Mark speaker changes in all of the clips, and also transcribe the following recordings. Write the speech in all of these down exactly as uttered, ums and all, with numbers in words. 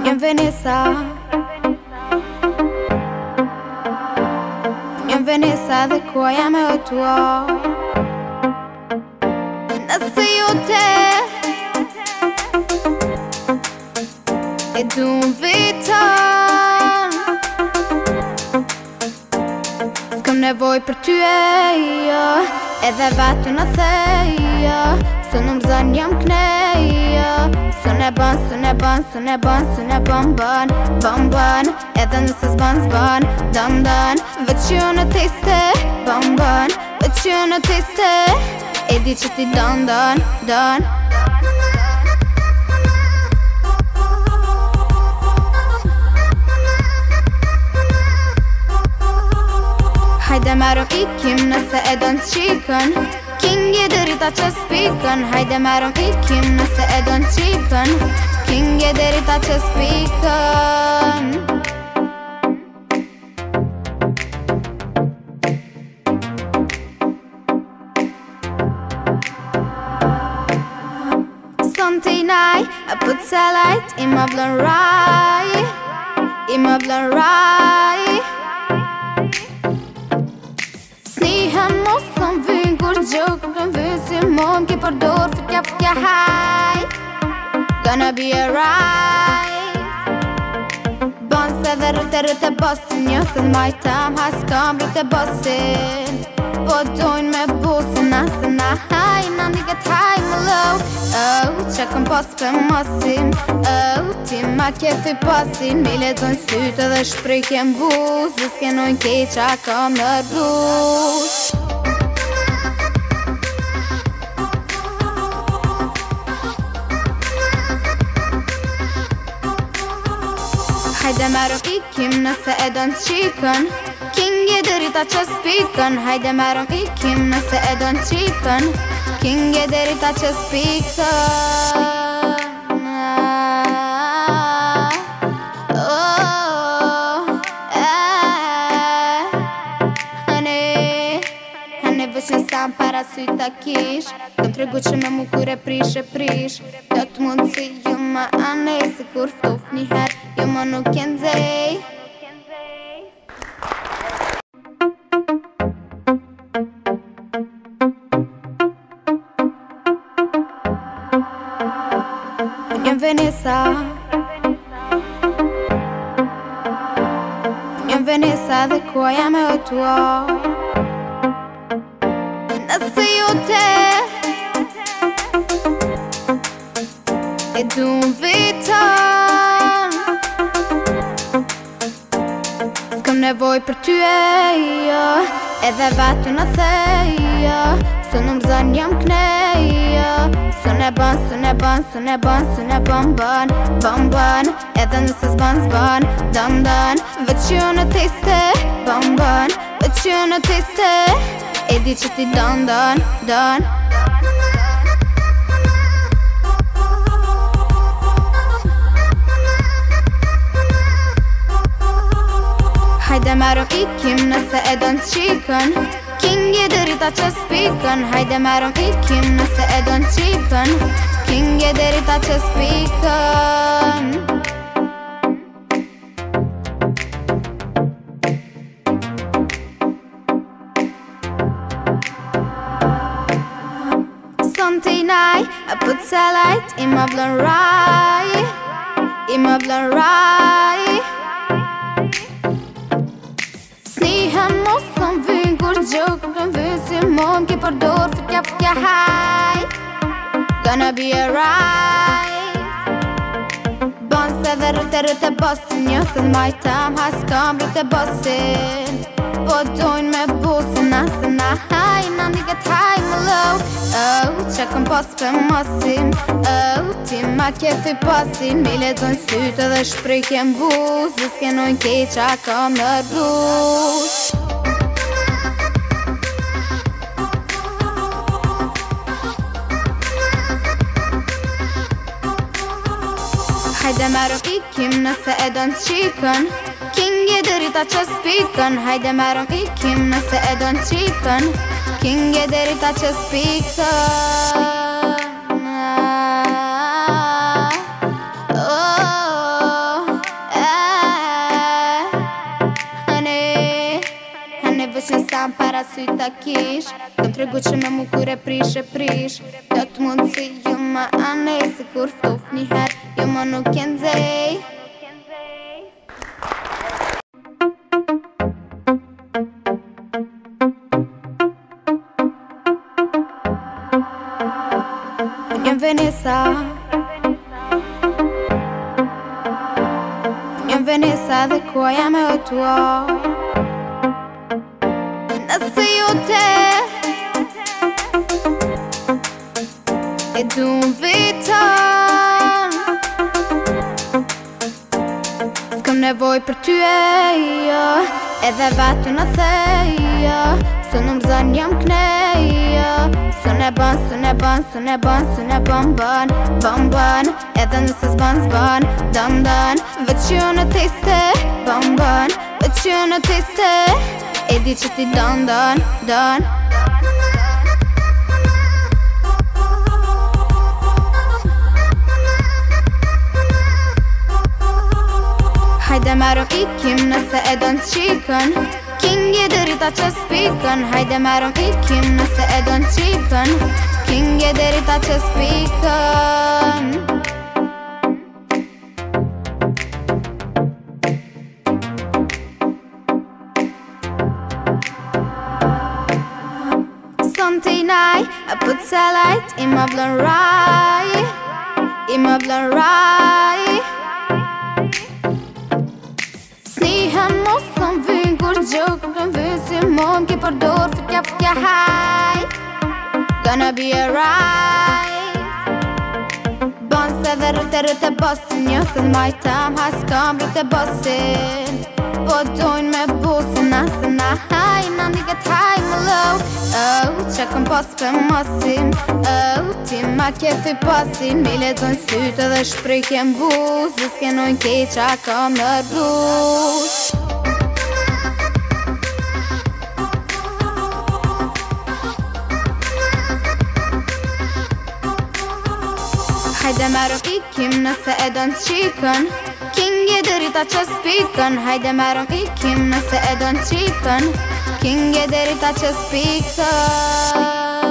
Speaker 1: Një Venesa, një Venesa dhe kua jam e o tua. Nëse jo te e du më vitën, s'kam nevoj për ty e jo, edhe vatu në thejo. Së në më zën jam knejo, së ne ban, së ne ban, së ne ban, së ne ban, ban, ban, ban. Edhe nëse s'ban, s'ban, dan, dan. Veç jo në tiste, ban, ban. Veç jo në tiste, e di që ti dan, dan, dan. Hajde marëm ikim nëse e don qikën, kingi dërita që spikën. Hajde marëm ikim nëse e don qikën, kingi dërita që spikën. Sonte i naj, a put salajt, i më blën raj, i më blën raj. Snihem mosëm vynë kur gjokë më vynë si mon ki përdor fëtja fëtja haj. Gonna be alright. Bon se dhe rrëte rrëte bosin, një këtë majtam haskam rrëte bosin. Po dojnë me busin asë na haj, na një këtë haj më low. Oh, që këm pos për mosin, oh, ti ma kefi posin. Mi le dojnë sytë dhe shprejkjen buz, dhe s'kenojnë kej qa kam në rruz. Hajde marëm ikim nëse e don qikën, kingi dërita që spikën. Hajde marëm ikim nëse e don qikën, kingi dërita që spikën. Hane vëq në sam para syta kish, këm tregu që me mu kur e prish e prish. Do të mund si ju ma ane, si kur ftuf njëher, ju ma nuk jen zej. Një Venesa, një Venesa dhe kua jam e o tua. Nëse jo te e du më vitën, s'kam nevoj për ty e jo, edhe vatu në thejo. Së në më zën jam knejo, së ne ban, së ne ban, së ne ban, së ne ban, ban, ban, ban. Edhe nëse s'ban, s'ban, dan, dan. Veç jo në tiste, ban, ban. Veç jo në tiste, e di që ti dan, dan, dan. Hajde marëm ikim nëse e don qikën, kingi dërita që spikën. Hajde marëm ikim nëse e don qikën, kingi dërita që spikën. Sonte i naj, a put salajt, i më blën raj, i më blën raj. Snihem mosëm vynë kur gjokë më vynë si mon ki përdor fëtja fëtja haj. Gonna be alright. Bon se dhe rrëte rrëte bosin, një këtë majtam haskam rrëte bosin. Po dojnë me busin asë na haj, na një këtë haj më low. Oh, që këm pos për mosin, oh, ti ma kefi posin. Mi le dojnë sytë dhe shprejkjen buz, dhe s'kenojnë kej qa kam në rruz. Hajde marëm ikim nëse e don qikën, kingi dërita që spikën. Hajde marëm ikim nëse e don qikën, kingi dërita që spikën. Oh, sy ta kish. Kam tregu që me mu kur e prish e prish. Do të mund si ju ma anej, si kur ftuf njëher, ju ma nuk jen zej. Jem Venesa, jem Venesa dhe kua jam e o tua. Nëse ju te e du më vitan, s'kam nevoj për ty e jo, edhe vatu në thejo. Së në mzën jam knejo, së ne ban, së ne ban, së ne ban, së ne ban, ban, ban, ban. Edhe nëse s'ban, s'ban, dan, dan. Veç ju në tiste, ban, ban. Veç ju në tiste, e di që ti dan, dan, dan. Hajde marëm ikim nëse e don qikën. Kingi dërita që spikën. Hajde marëm ikim nëse e don qikën. Kingi dërita që spikën. Sonte i naj, a put salajt, i më blën raj, i më blën raj. Snihem mosëm vynë kur gjokë më vysi mon ki përdor fëtja fëtja haj. Gonna be alright. Bon se dhe rëte rëte bosin, një këtë majtam haskam rëte bosin. Po dojnë me busin, asë na haj, na një këtë haj më low. Oh, që këm pos për mosin, oh, ti ma kefi posin. Mi le dojnë sytë dhe shprejkjen buz, dhe s'kenojnë kej qa kam në rruz. Hajde marëm ikim nëse e don qikën. Kingi dërita që spikën. Hajde marëm ikim nëse e don qikën. Kingi dërita që spikën.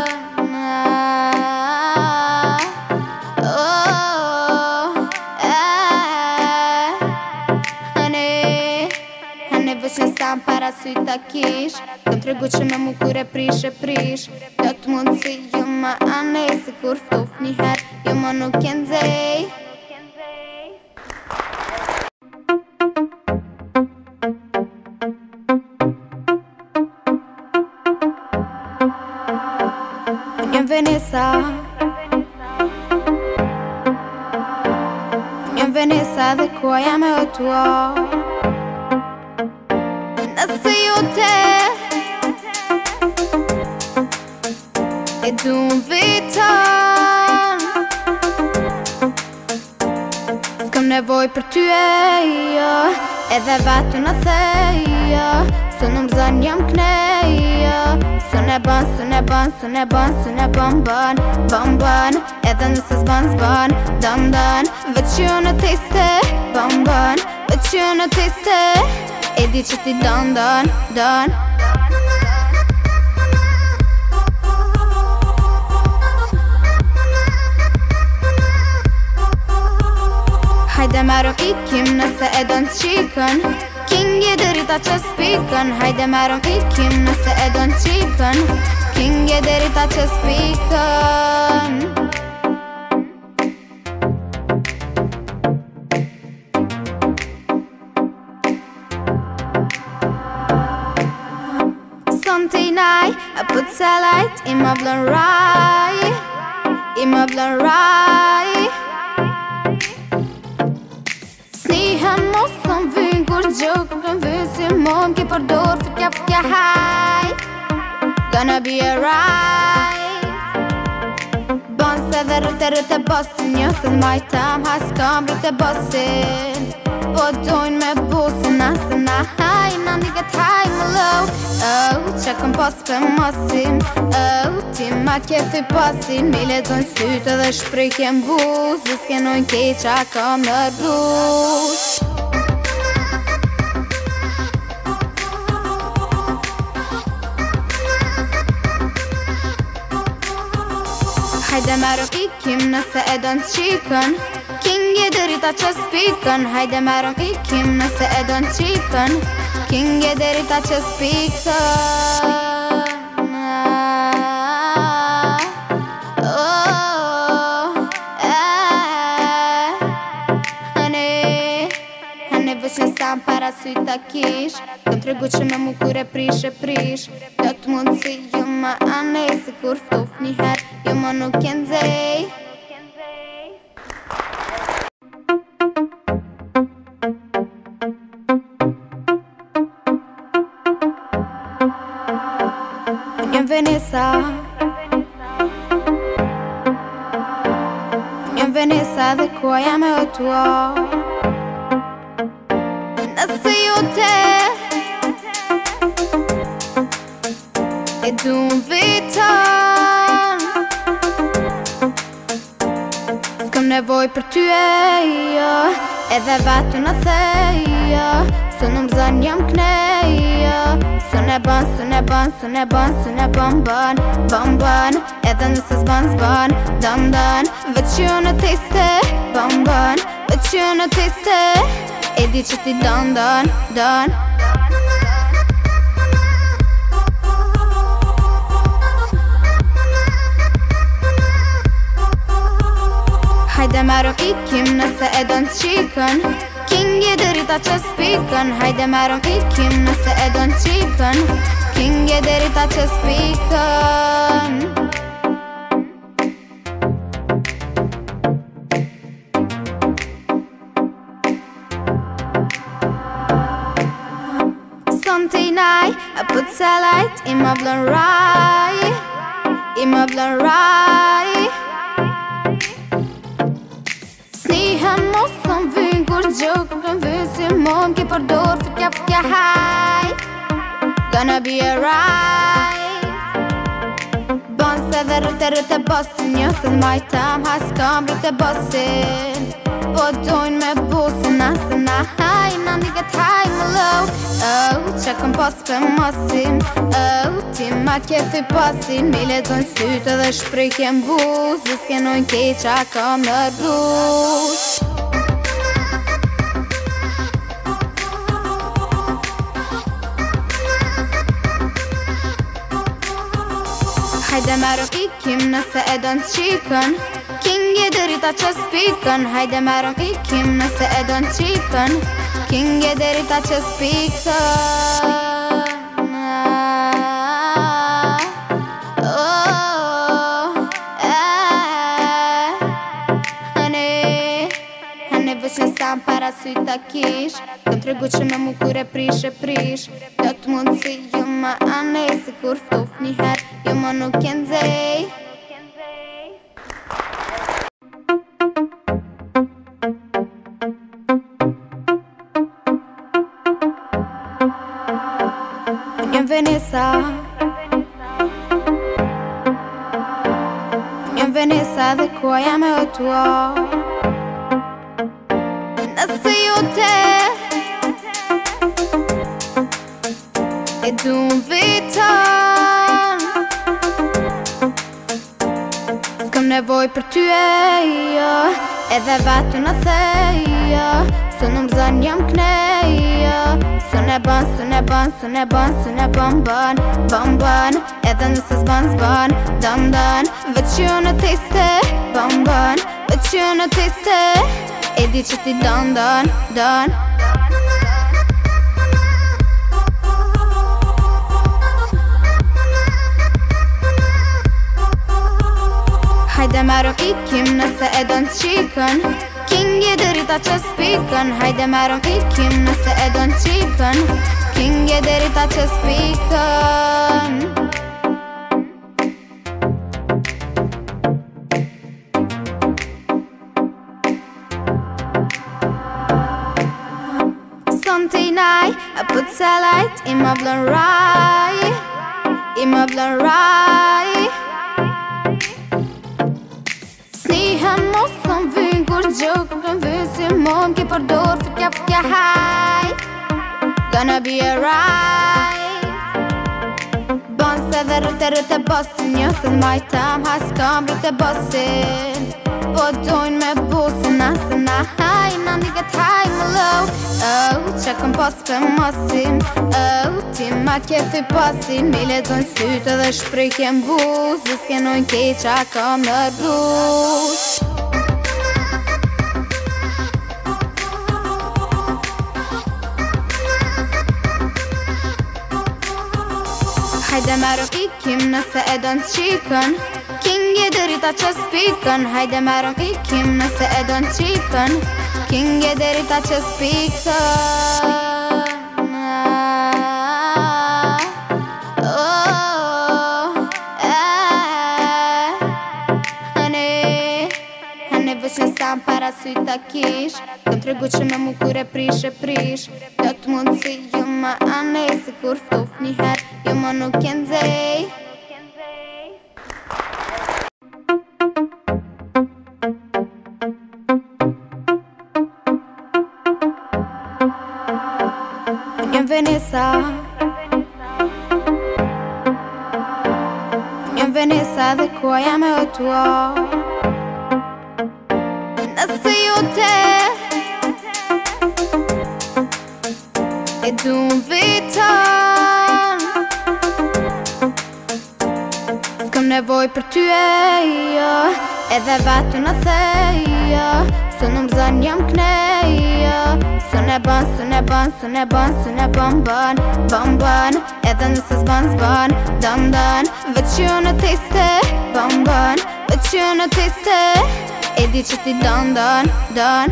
Speaker 1: Hane vësh në sam para sy ta kish. Kam tregu që me mu kur e prish e prish. Do të mund si ju ma anej, si kur ftuf njëher, ju ma nuk jen zej. Jem Venesa, jem Venesa dhe kua jam e o tua. Nëse ju te e du më vitan, s'kam nevoj për ty e jo, edhe vatu në thejo. Së në mzën jam knejo, së ne ban, së ne ban, së ne ban, së ne ban, ban, ban, ban. Edhe nëse s'ban, s'ban, dan, dan. Veç ju në tiste, ban, ban. Veç ju në tiste, e di që ti dan, dan, dan. Hajde marëm ikim nëse e don qikën. Kingi dërita që spikën. Hajde marëm ikim nëse e don qikën. Kingi dërita që spikën. Sonte i naj, a put salajt, i më blën raj, i më blën raj. Snihem mosëm vynë kur gjokë më vysi mon ki përdor fëtja fëtja haj. Gonna be alright. Bon se dhe rëte rëte bosin, një këtë majtam haskam rëte bosin. Po dojnë me busin, asë na haj, na një këtë haj më low. Oh, që këm pos për mosin, oh, ti ma kefi posin. Mi le dojnë sytë dhe shprejkjen buz, dhe s'kenojnë kej qa kam në rruz. Hajde merëm ikim nëse e don qikën. King e deri ta qës pikën. Hajde merëm ikim nëse e don qikën. King e deri ta qës pikën. Që sa më para sy ta kish. Këm tregu që me mu kur e prish e prish. Do të mund si ju ma anej. Si kur ftuf njëher ju ma nuk jen zej. Jem Venesa. Jem Venesa dhe kua jam e o tua. Nëse ju te e du më vitën, s'kam nevoj për ty e jo. Edhe vatu në thejo. Së në mëzën jam knejo. Së ne ban, së ne ban, së ne ban, së ne ban ban, ban ban. Edhe nëse s'ban s'ban, dan dan. Veç ju në tiste, ban ban. Veç ju në tiste, e di që ti don, don, don. Hajde merëm ikim nëse e don qikën. King e deri ta qës pikën. Hajde merëm ikim nëse e don qikën. King e deri ta qës pikën. Tonight, I put satellite in my blonde rye. In my blonde rye. Snihen mos som vyn kur gjok. Në vysi mon ki përdor fëtja fëtja haj. Gonna be alright. Bon se dhe rrët e rrët e bosin. Një thëll majtam haskam rrët e bosin. Po dojnë me busin asë na haj. Na ndigët haj më low. Oh, që këm pas për mosin. Oh, ti ma kefi pasin. Mi lezojnë sytë dhe shprejkjen buz. Dhe s'kenojnë kej qa kam në rruz. Hajde merëm ikim nëse e don qikën. King e deri ta qës pikën. Hajde merëm ikim nëse e don qikën. King e deri ta qës pikën. Hane vëq në sa më para sy ta kish. Këm tregu që me mu kur e prish e prish. Do të mund si ju ma anej. Si kur ftuf njëher ju ma nuk jen zej. Jem Venesa. Jem Venesa dhe kua jam e o tua. Nëse ju te e du më vitën, s'kam nevoj për ty e jo. Edhe vatu në thejo. Së në mëzën jam knejo. Së ne ban, së ne ban, së ne ban, së ne ban ban, ban ban. Edhe nëse s'ban s'ban, dan dan. Veç ju në tiste, ban ban. Veç ju në tiste, e di që ti don, don, don. Hajde merëm ikim nëse e don qikën. King e deri ta qës pikën. Hajde merëm ikim nëse e don qikën. King e deri ta qës pikën. Sunday night, I put satellite in my blonde rye. In my blonde rye. Snihen mos som vyn kur gjok. Në vysi mon ki përdor fëtja fëtja haj. Gonna be alright. Bon se edhe rrute rrute bosin. Një këll majtam haskam rrute bosin. Po dojnë me busin asë na hajna nigët haj më low. Oh, që këm pos për mosin. Oh, ti ma kefi posin. Mile dojnë sytë edhe shprejkjen buz. S'kenojnë kej qa kam në rruz. Hajde merëm ikim nëse e don qikën. Kingi dërita që spikën. Hajde merëm ikim nëse e don qikën. Kingi dërita që spikën. Hane vëshën sa më para syta kish. Këm tregu që me mu kur e prish e prish. Do të mund si ju ma ane. Si kur ftuf njëher ju ma nuk jen zej. Jem Venesa. Jem Venesa dhe kua jam e o tua. Nëse ju te e du më vitan. S'kam nevoj për ty e jo. Edhe vatu në thejo. Së në mëzën jam knejo. Së ne ban, së ne ban, së ne ban, së ne ban ban, ban ban. Edhe nëse s'ban s'ban, dan dan. Veç ju në tiste, ban ban. Veç ju në tiste, e di që ti dan dan, dan.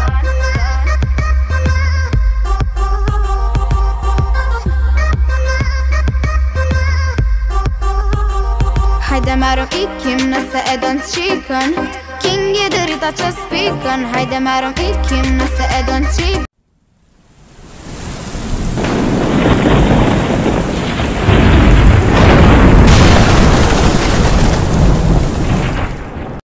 Speaker 1: Hajde merëm ikim nëse e don qikën. Kingi dërita që spikën. Hajde merëm ikim nëse e don qikën.